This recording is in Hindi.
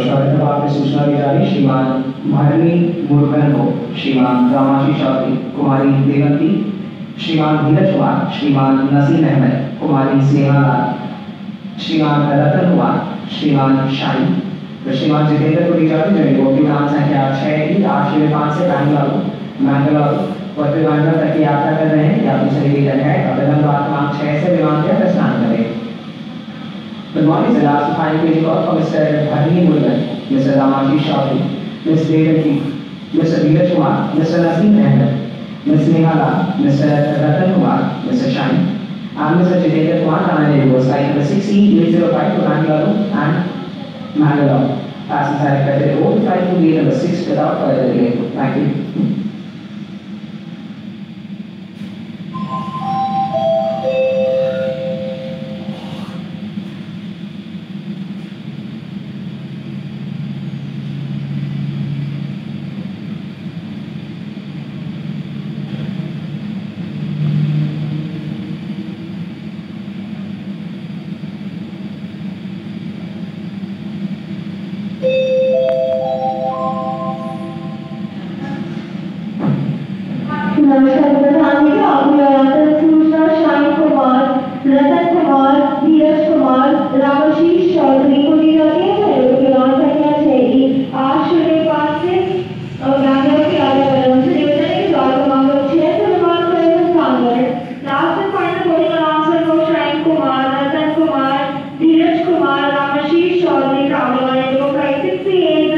शौर्य प्रभाव की सूचना दी जा रही श्रीमान भरणी मुरुगन को, श्रीमान रामाशी चौधरी, कुमारी देवंती, श्रीमान धीरज कुमार, श्रीमान नसीम अहमद, कुमारी स्नेहा लाल, श्रीमान रतन कुमार, श्रीमान शाही, तो श्रीमान जितेंद्र को दी जा रही है जो विमान संख्या 6 की 805 से बैंगलोर पटना तक की यात्रा कर रहे हैं या दूसरे रीजन है अभिनंदन क्रमांक 6 से विमान के प्रस्थान करें। Good morning, sir. Last final page call for Mr. Bharani Murugan, Mr. Ramaji Chaudhary, Ms. Devanti, Mr. Dheeraj Kumar, Mr. Naseem Ahmed, Ms. Neha Lal, Mr. Ratan Kumar, Mr. Shine, and Mr. Jitendra Kumar, and I was like the 16805 to Bangalore and Mangalore. Passengers are expected to hold flight to gate number 6 without further delay. Thank you. नमस्कार प्रधानमंत्री, आपको सूचना शाही कुमार, रतन कुमार, धीरज कुमार, रामाशीष चौधरी को दी जाती है विमान संख्या 6 की 805 से बैंगलोर के आगे बलम से निवेदन है कि द्वार क्रमांक 6 से विमान को स्थान करें। Last and final boarding announcer को Shahi Kumar, Ratan Kumar, Dheeraj Kumar, Ramashish Chaudhary, travelling on flight 638